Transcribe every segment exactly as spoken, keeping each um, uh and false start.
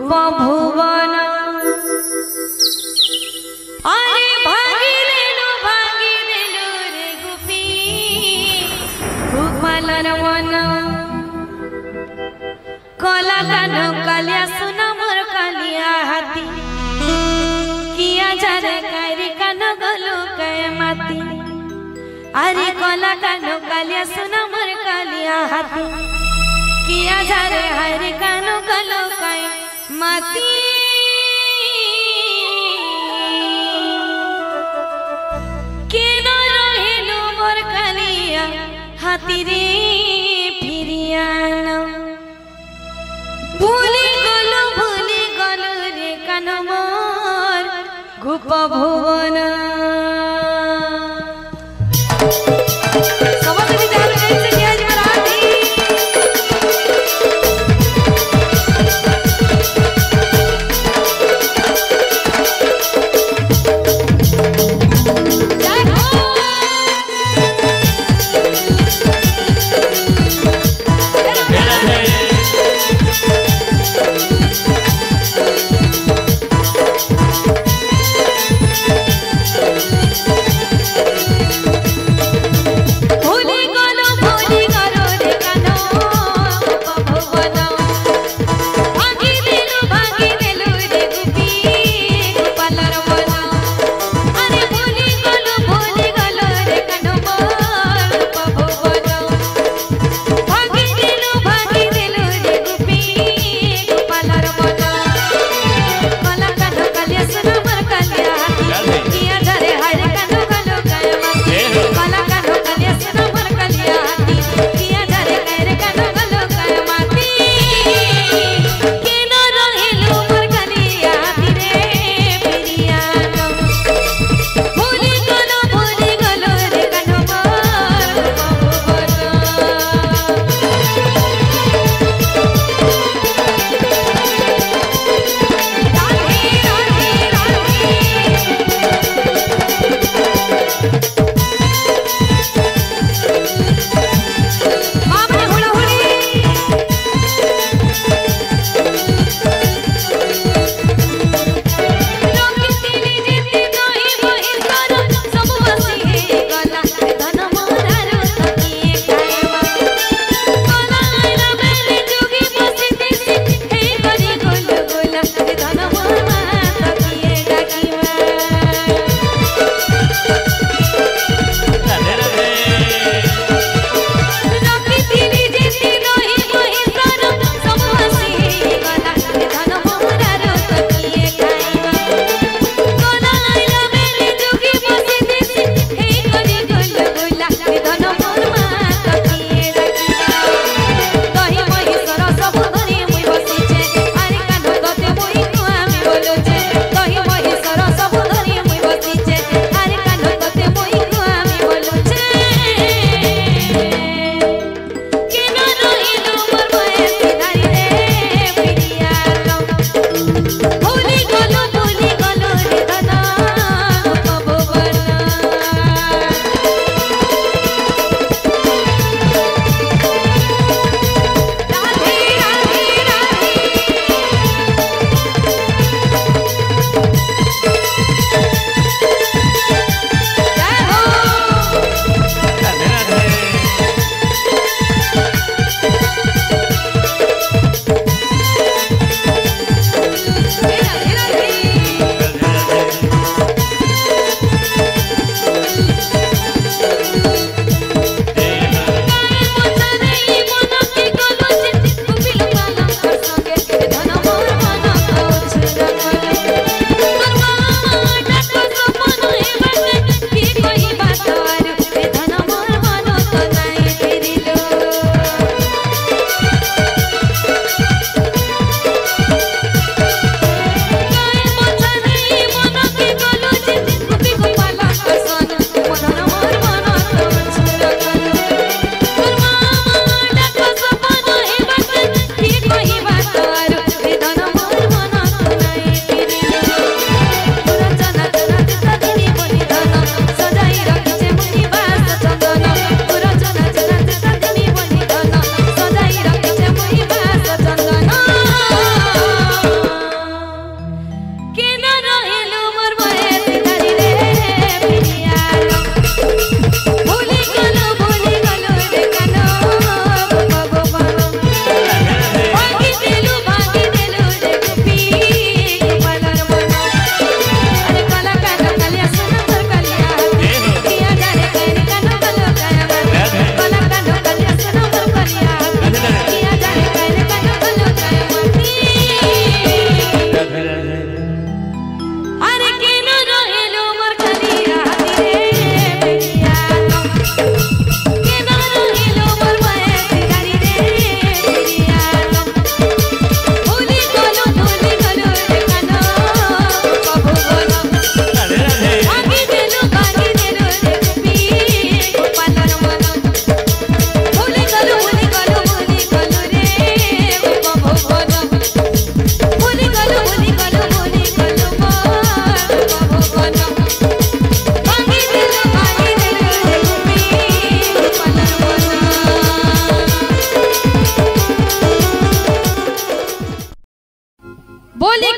गोप भुवन अरे भागी देलु भागी देलु रे गोपी गोपालन मन कला कान कालिया सुना मोर कालिया हाथी किया जारे कारी कान गलो कय माती अरे कला कान कालिया सुना मोर कालिया हाथी किया जारे हरे कान गलो कय माती के न रहेलु मोर कालिया हाथी रे फिरियाना भूली गलो भूली गलो रे कान मोर गोप भुवन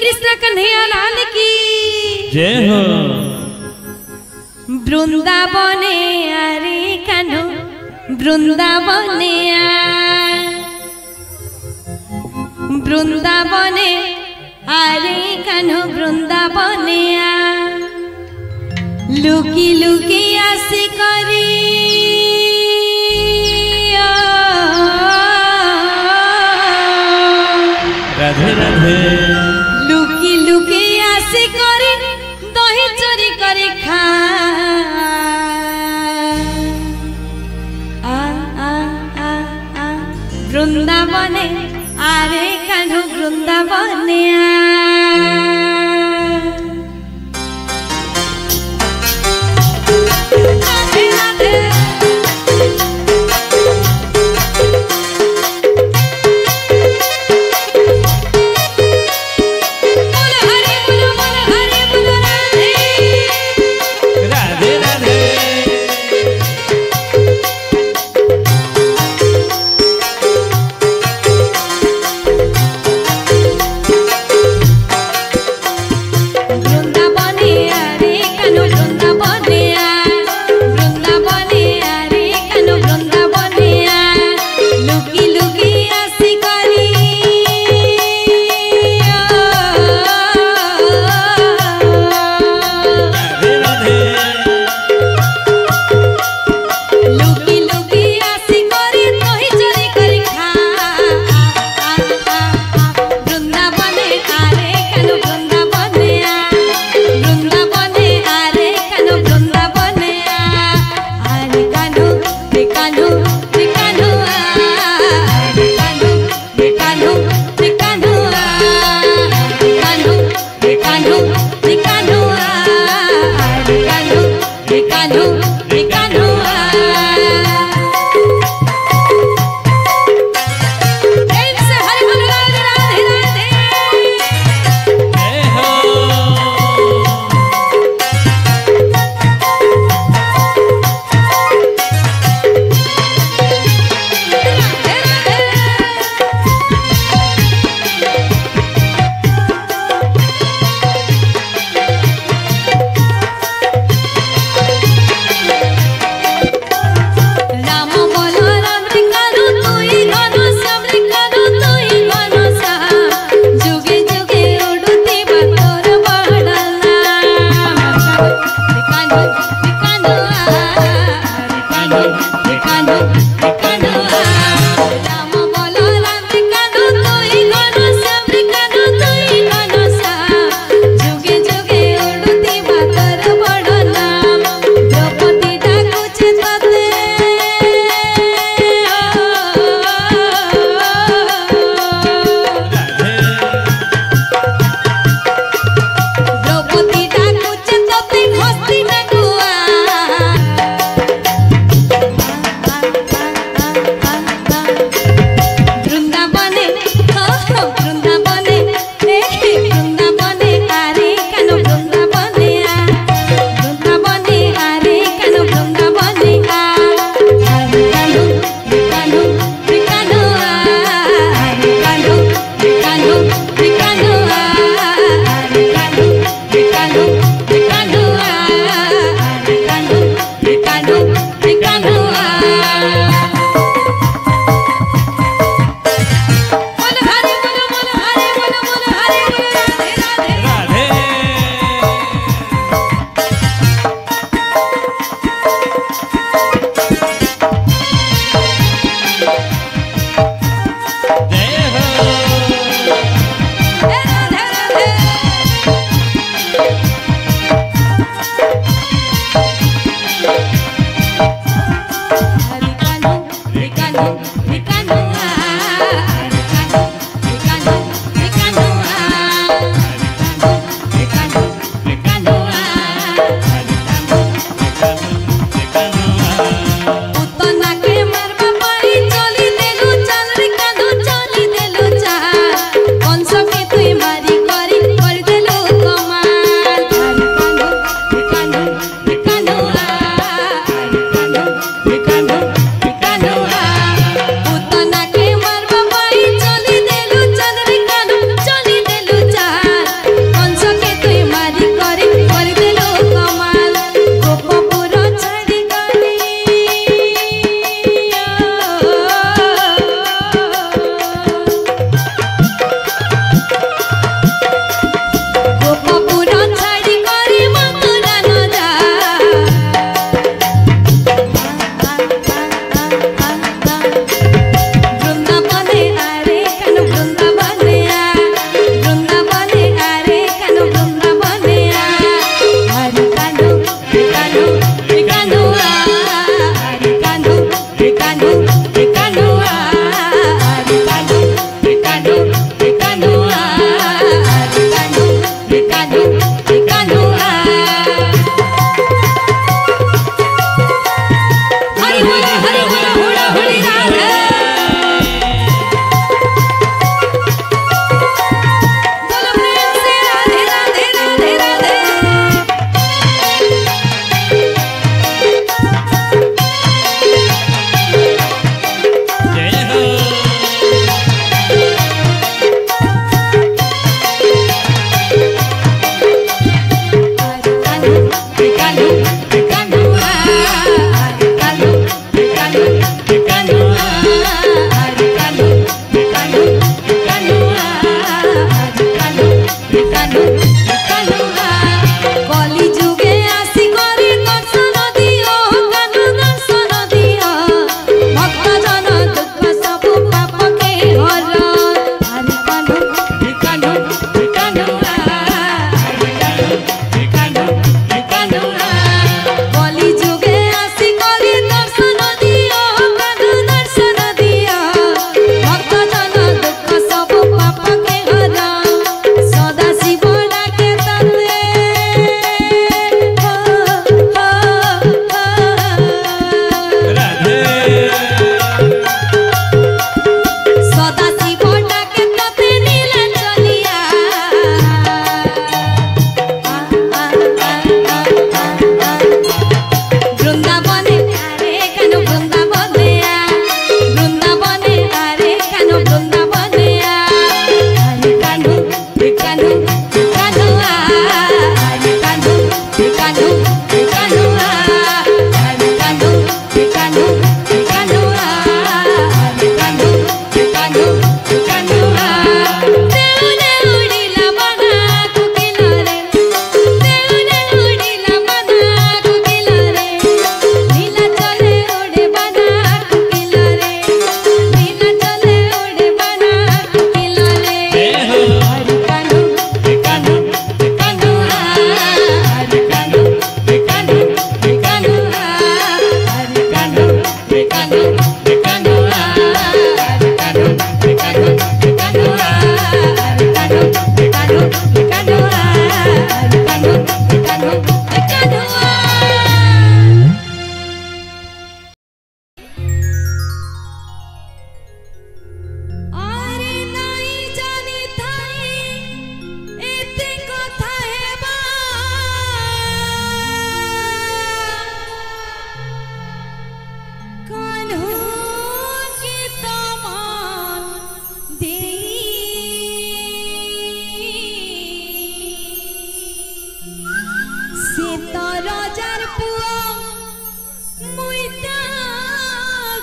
कृष्ण कन्हैया लाल की जय हो। वृंदावने आरे कान्हो वृंदावने वृंदावने आरे कान्हो वृंदावने लुकी लुकी आसी करी राधे राधे लुकी लुकी आसी करी दही चोरी करे खा आ आ आ आ वृंदावने आरे कान्हो वृंदावने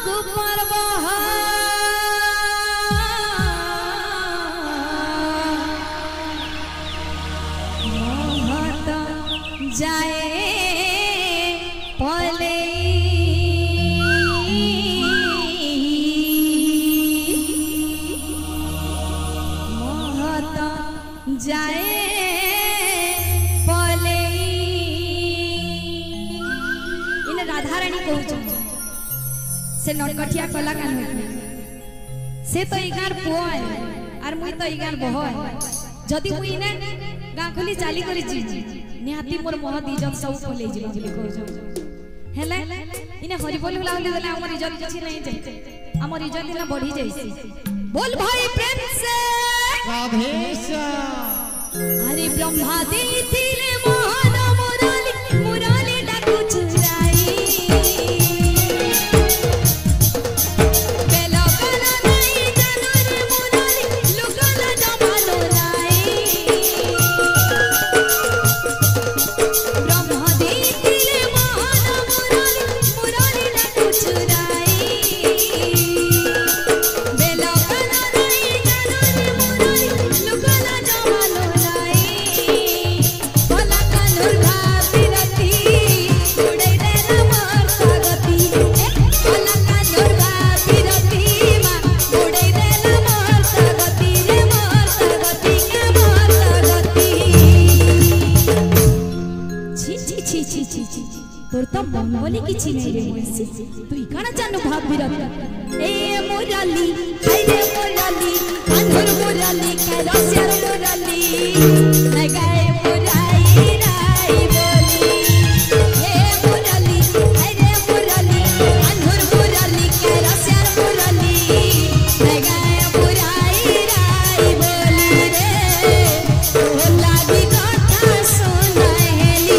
फागु पर्व महत जाए पले महत जाए पले इन राधा रानी कहूँ से नटकठिया कला कान से तो इगार पुओ है आर मुई तो इगार बह है जदि मुई ने गाँ खोली चाली करी जी निहाती मोर महत इज्जत सब खोले जी बोली कहू हेले इने हरि बोल बुला बोली देले हमर इज्जत किछि नहीं जाय हमर इज्जत इने बढ़ी जाइसी बोल भाई प्रेम से राधेशा अरे ब्रह्मा देथिले मोहन मुरली मुरली डाकू चुराई बेलो कला नहीं जानोरे मुरली लुकला जमानो लाई ब्रह्मा देथिले मोहन मुरली मुरली डाकू चुराई बेलो कला नहीं जानोरे मुरली लुकला जमानो लाई भला कानुर भाबीरती उड़े देला मोर स्वागती भला कानुर भाबीरती मा उड़े देला मोर स्वागती रे मोर स्वागती के मोर स्वागती छी छी छी छी छी छी तोर तो मन बोली किछि नै रे मोसी तुई काना जानू भाबीरती ए मोराली हाय रे मोराली कानुर मोराली के रस्यार मोराली लगाए मुराई राई बोली हे मुरली अरे मुरली अनहुर मुरली के रस्यार मुरली लगाए मुराई राई बोली रे ओ लागी कथा सुनाहेली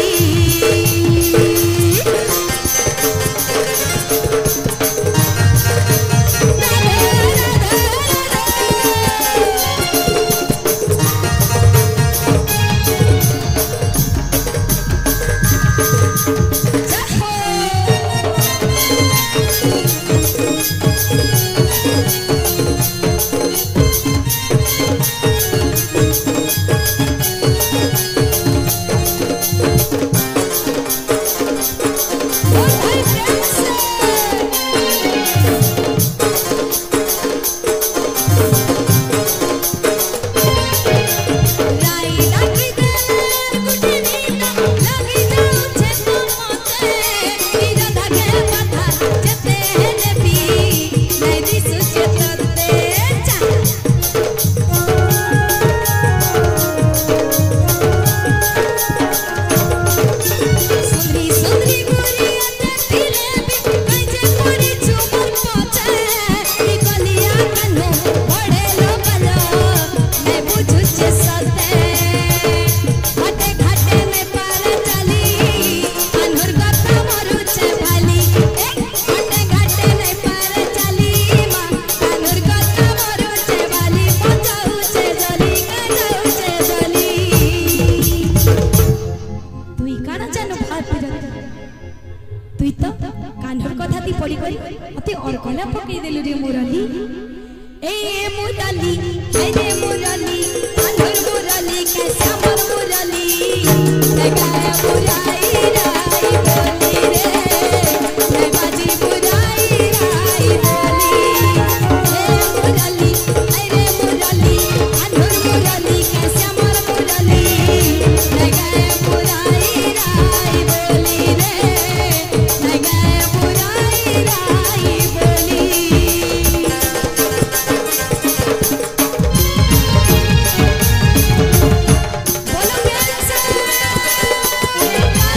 तुई तो कान्हर कथा ती पड़ी करी अते और कला पकई देलु रे मुरली ए मुरली ए रे मुरली कान्हर मुरली के श्यामर मुरली लगाए मुराई राई बोली रे लगाजी मुराई राई बोली ए मुरली ए रे मुरली कान्हर मुरली के श्यामर मुरली लगाए मुराई राई बोली रे लगाए मुराई राई बोली बोलो प्यार से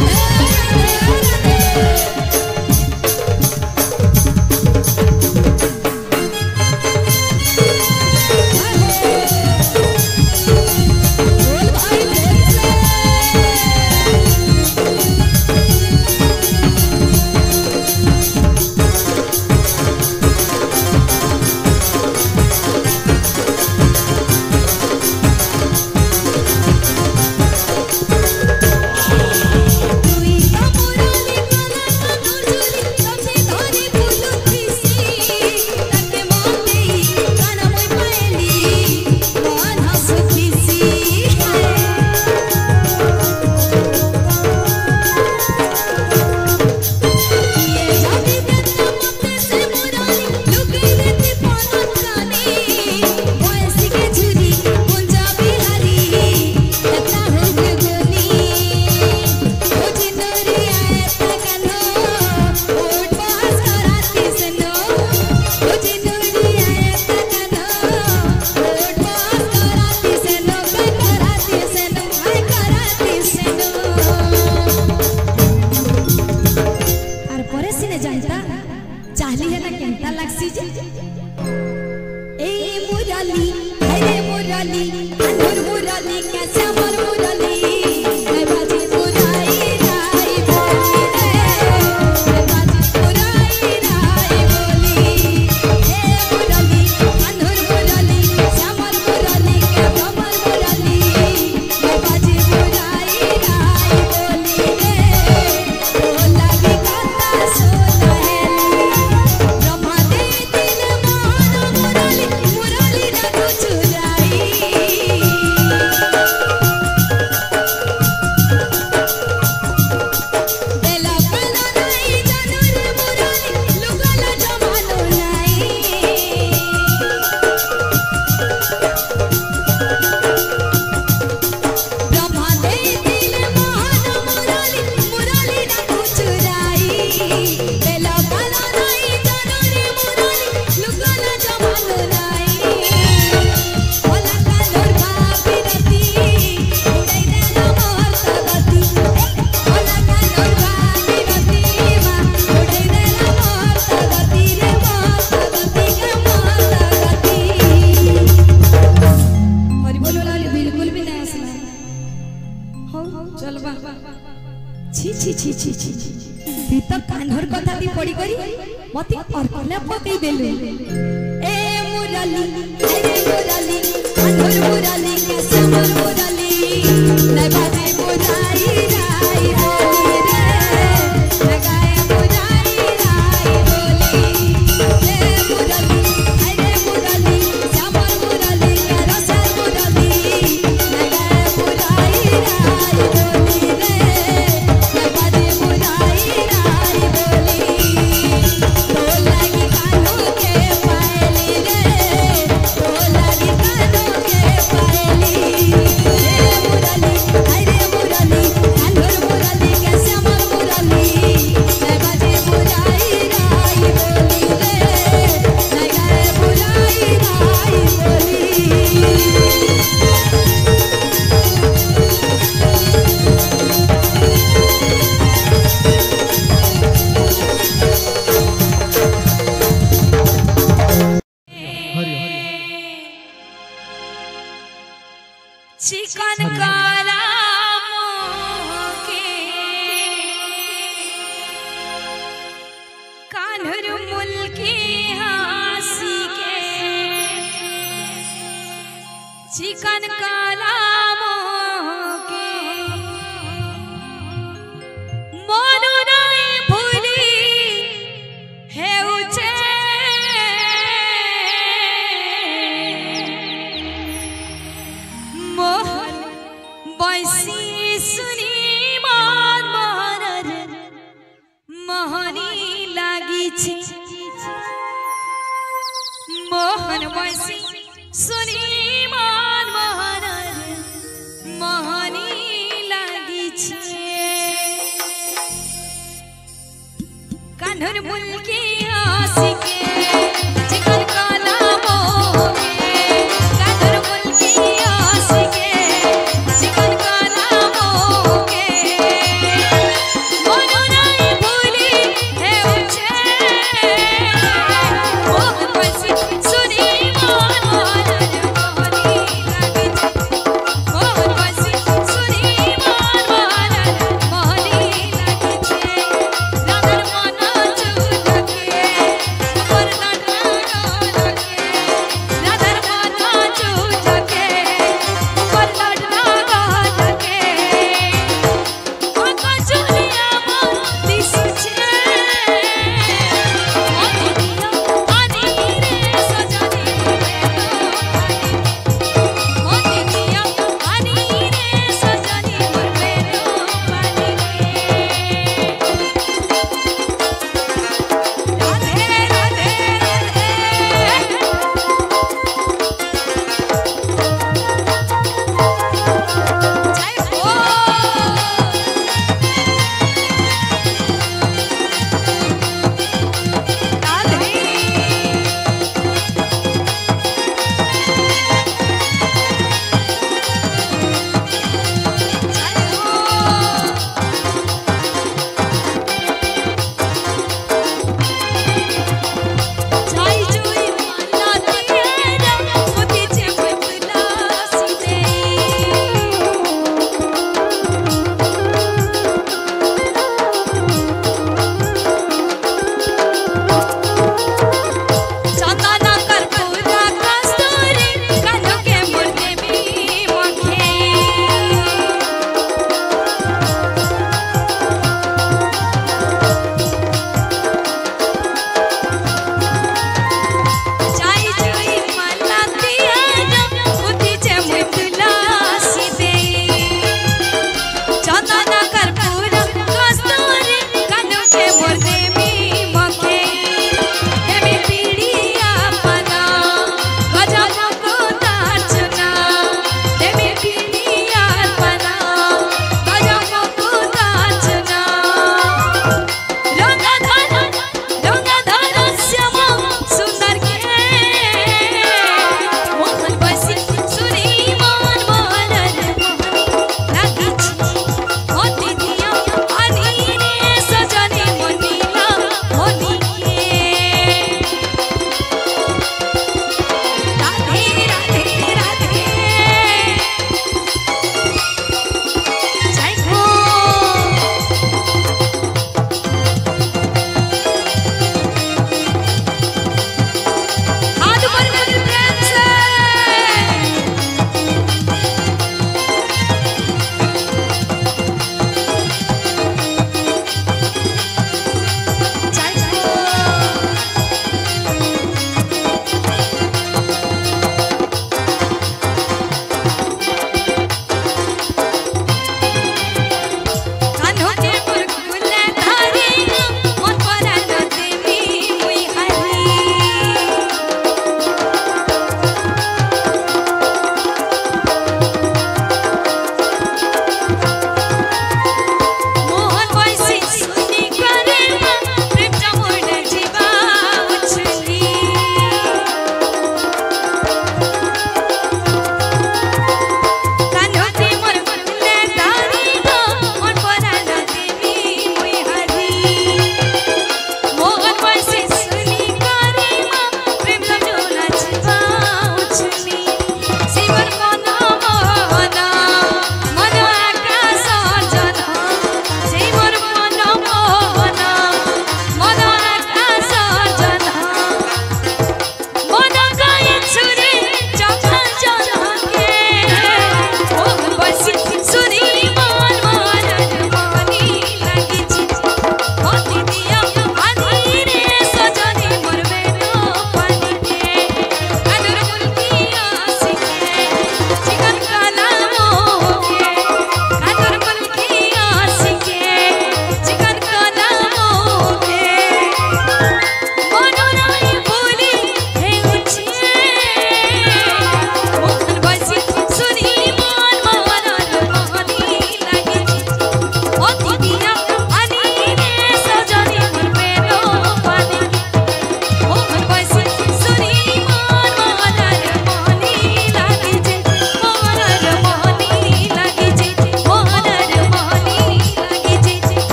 छी छी छी छी छी तू तो कान्हर कथा दी पड़ी करी मते अरकला पकई देलु ए मुरली अरे मुरली कान्हर मुरली के समर मुरली नै बाजे मुराई राई बोली रे लगाए मुराई राई बोली ए मुरली अरे मुरली समर मुरली के रस मुरली लगाए मुराई राई बोली रे चिकन काला मोके कान्हर मुल्की हासी के चिकन काला मोके मोनु नहीं भूली है उचे बैसी सुनी मान मोहर मोहनी लागी छी मोहन बैसी सुनी मान मोहर मोहनी लागी छी कान्हर मुल्की हासी के चिकन काला मोके कान्हर मुल्की हासी के What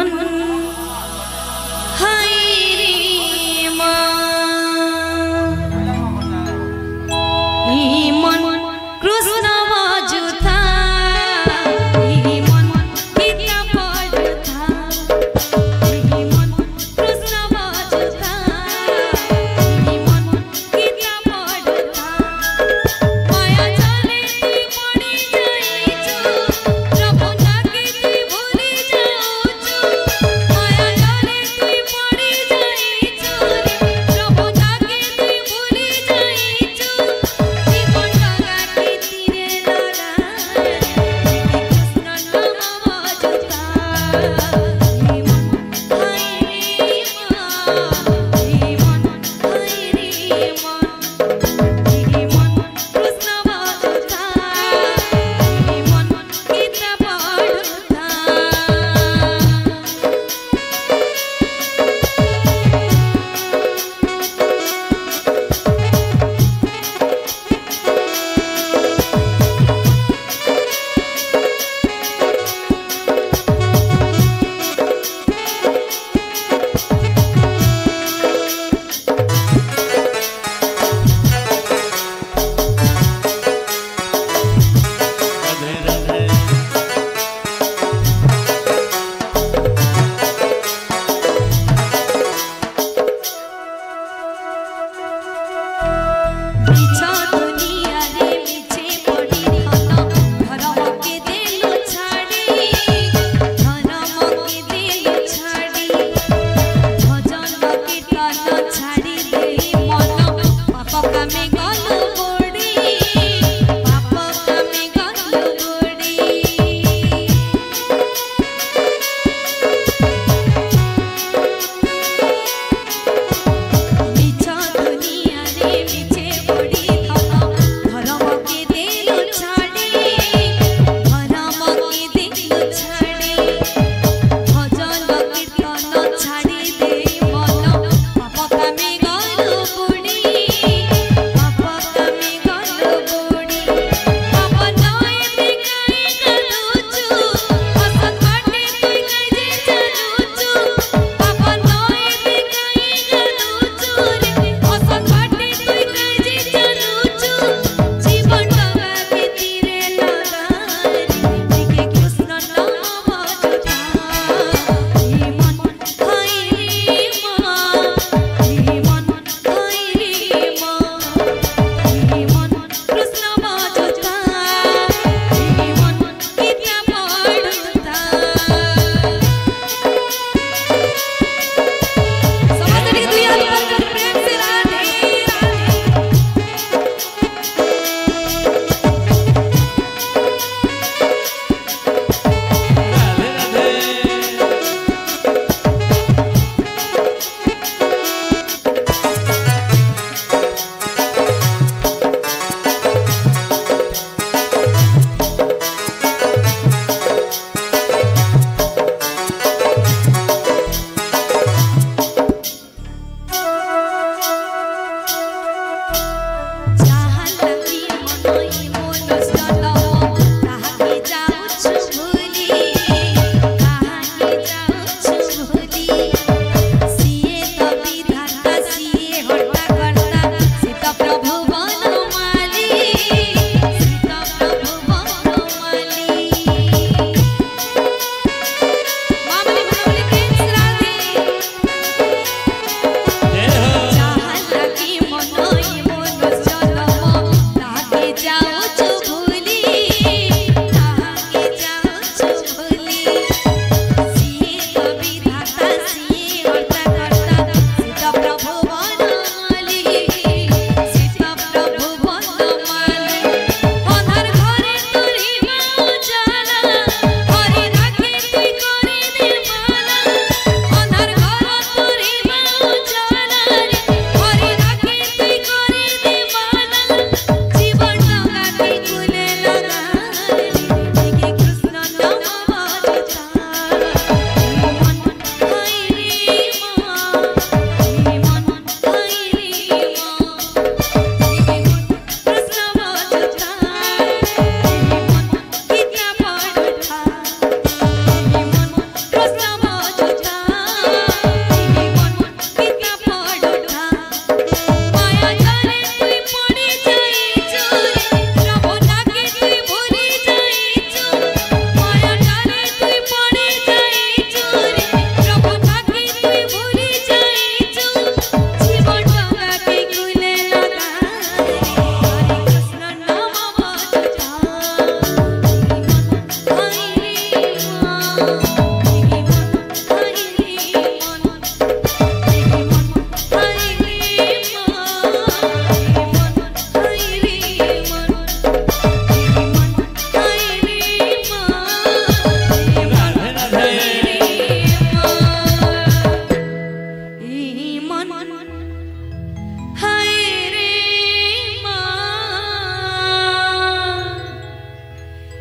मन हाय रे ई मन कृष्ण बाजुथा ई मन गीता पढ़ुथा ई मन कृष्ण बाजुथा ई मन गीता पढ़ुथा माया चले ती पड़ी जाईछु प्रभु नाके ती भूली जाऊछु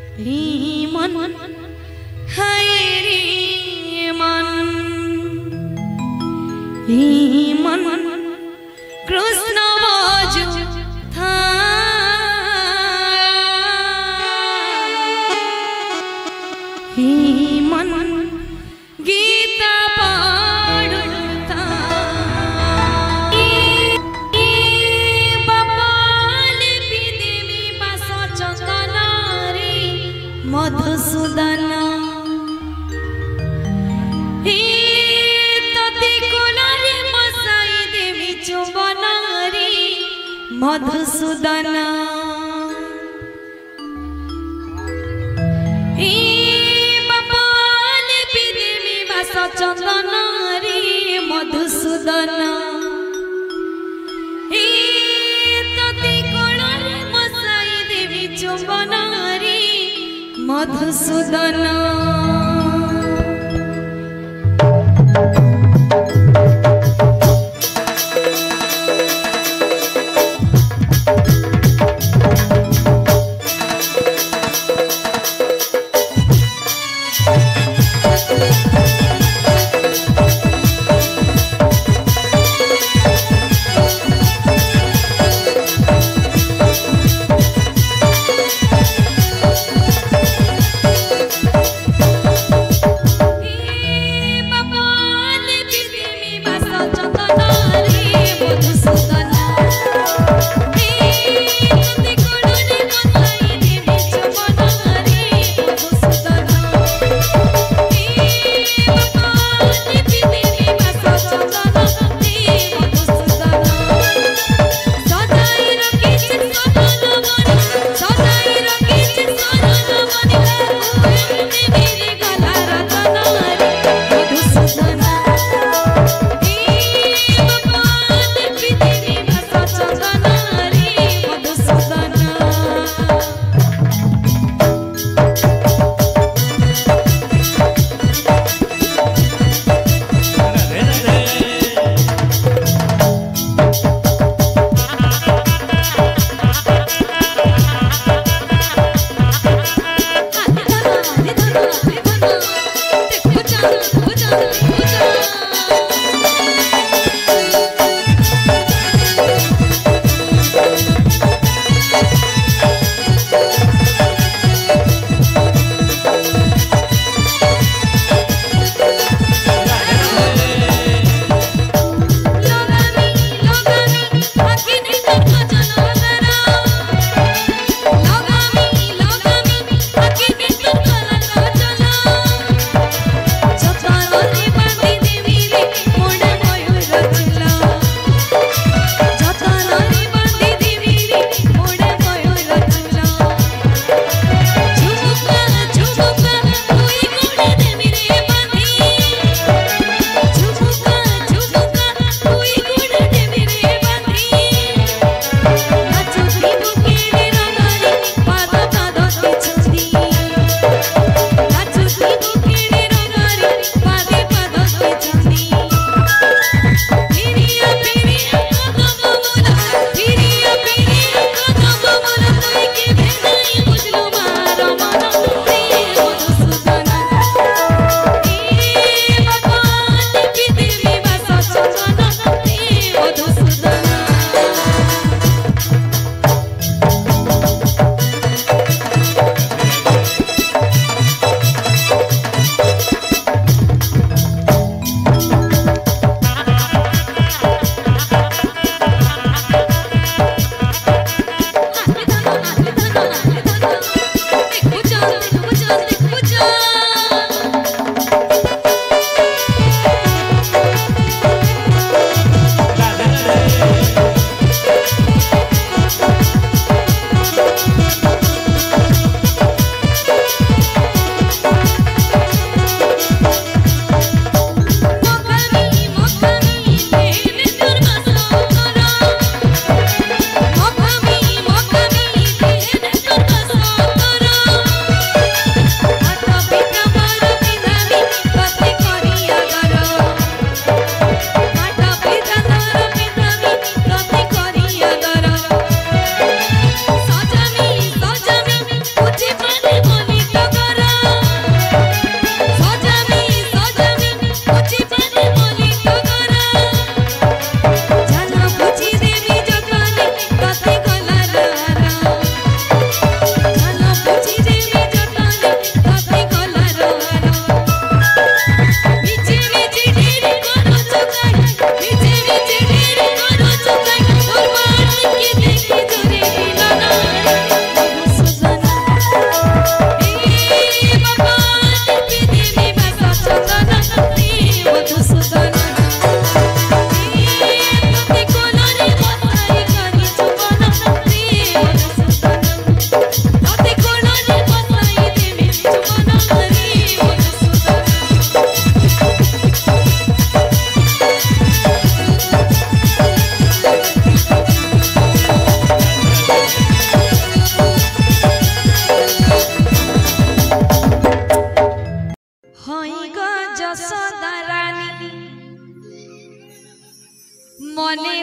री मन हाय रे मन री मन कृष्ण बाजू था री मन गीता पाड़ता मधुसूदन तते कोलारे मसाई देवी चुंबन रे मधुसूदन बापाल देवी बास चंदन रे मधुसूदन तते कोलारे मसाई देवी चुंबन रे मधुसूदन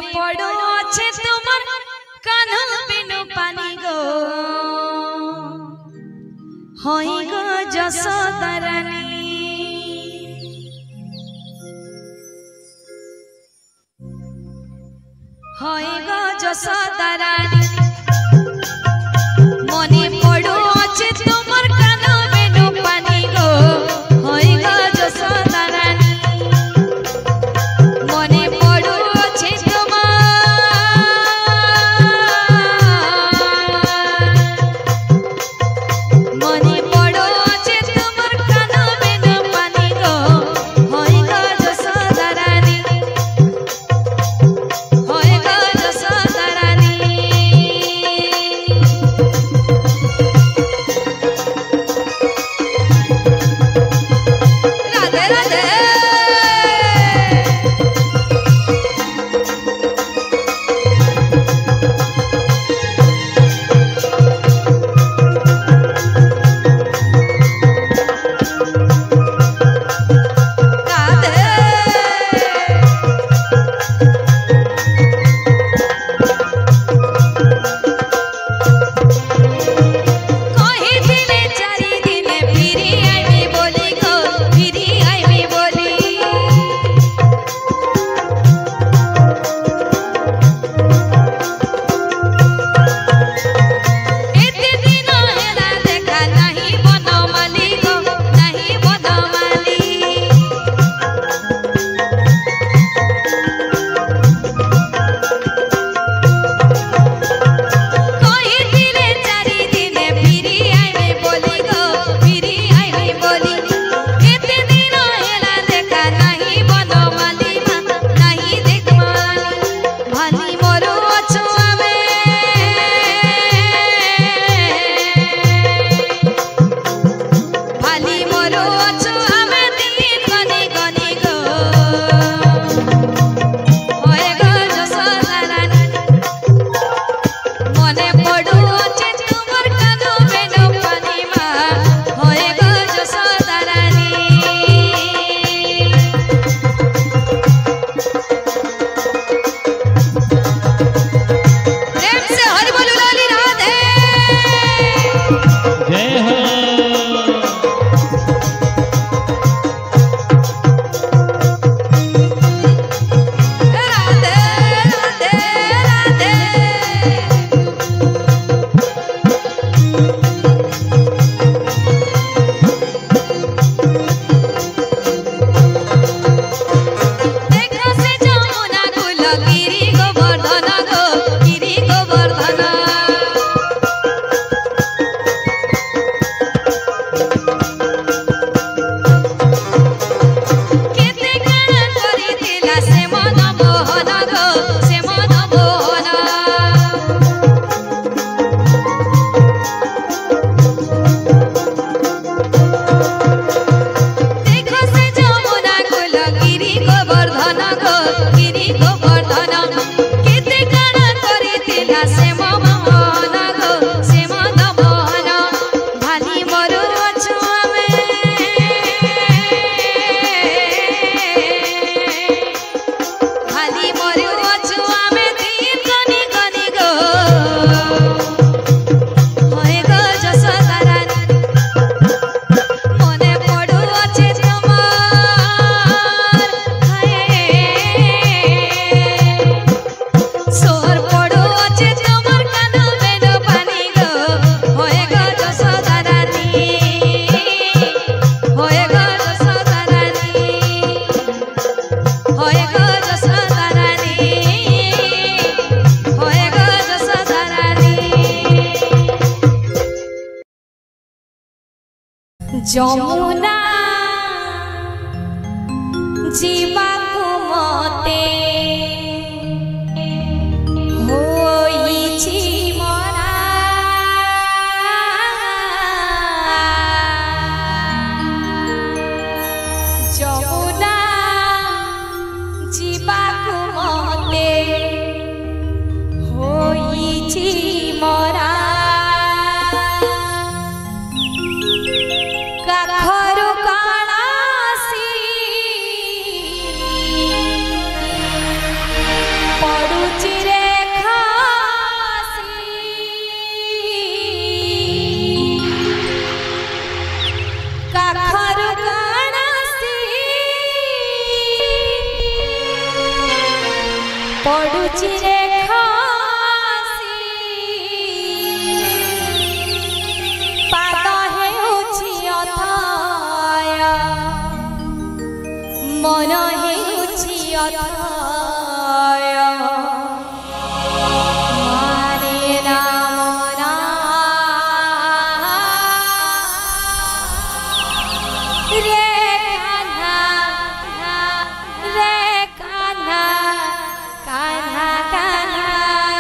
पड़ो अच्छे तुमर कान्हा बिनु पानी गो होई गो जसोदा रानी होई गो जसोदा रानी मने पड़ो अच्छे तुमर कान्हा बिनु पानी गो होई गो जसोदा रानी मने पड़ो अच्छे যমুনা জীবাকু মতে হইছি মরা যমুনা জীবাকু মতে হইছি মরা কাখর কাণাসি पड़ुची रे खासी पाद हेउछि अथाय मन हेउछि अथाय मारे नाम ना रे कान्हा रे कान्हा कान्हा कान्हा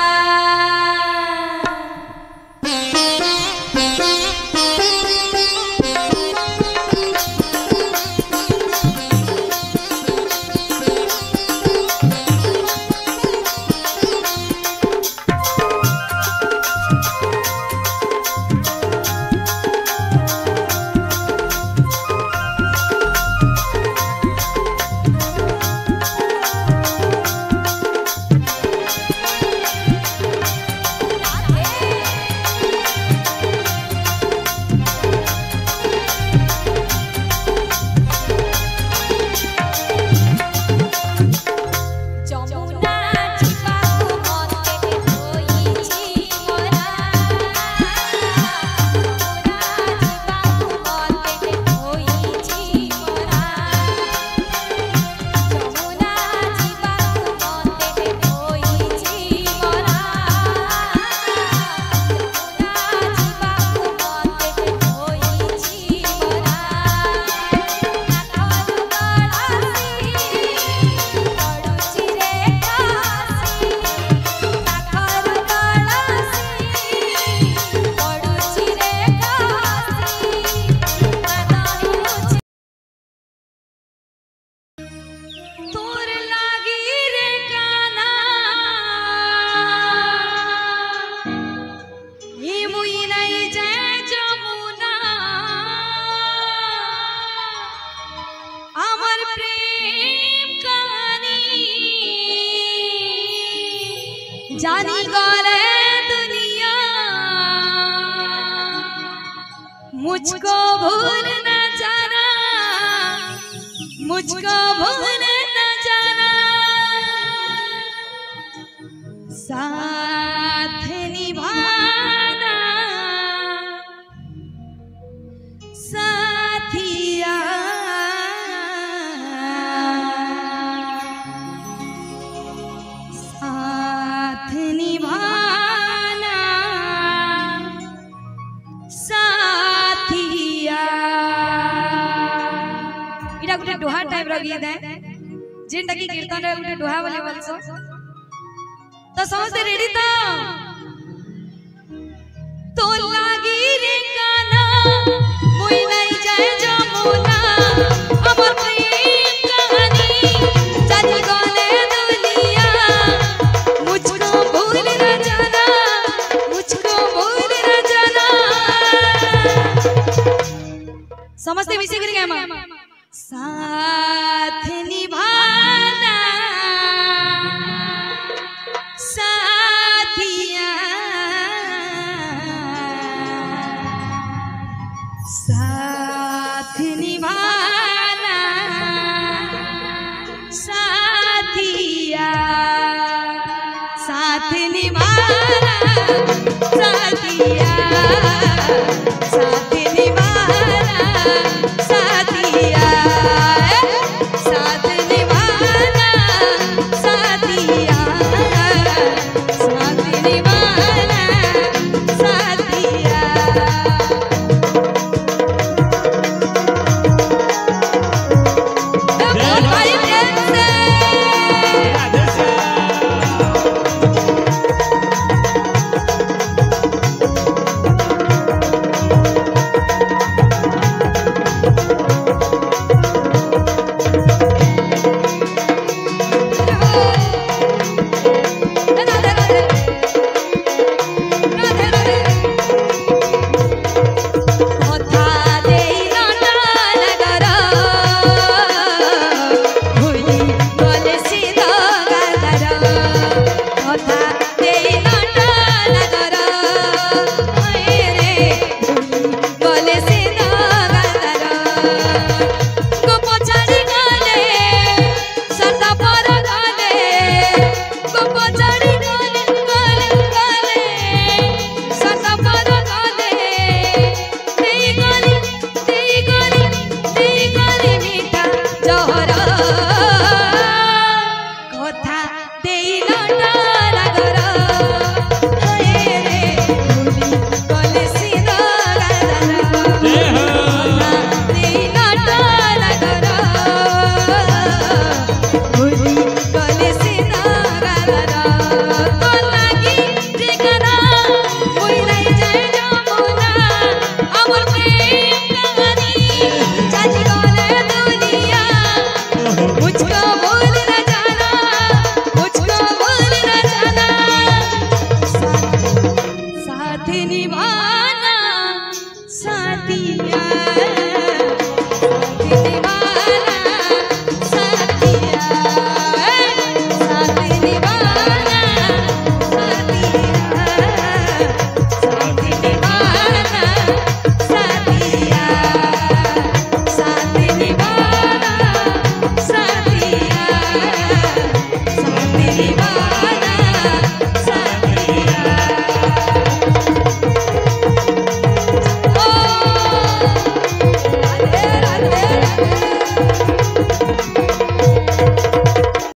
जानी गले दुनिया मुझको भूल न जाना मुझको भूल न जाना साथ निभाना साथिया गोटे डोहा टाइप रो गीत है जेंटा की कीर्तन रे गोटे डोहा बोले बोलसो तो समझते रेडी तो तो लागी रे काना मुई नहीं जाए जमुना अमर प्रेम कहानी जानी गले दुनिया मुझको भूल न जाना मुझको भूल न जाना समझते मिसे करेंगे हम साथ निभाना साथिया साथ निभाना साथिया साथ निभाना साथिया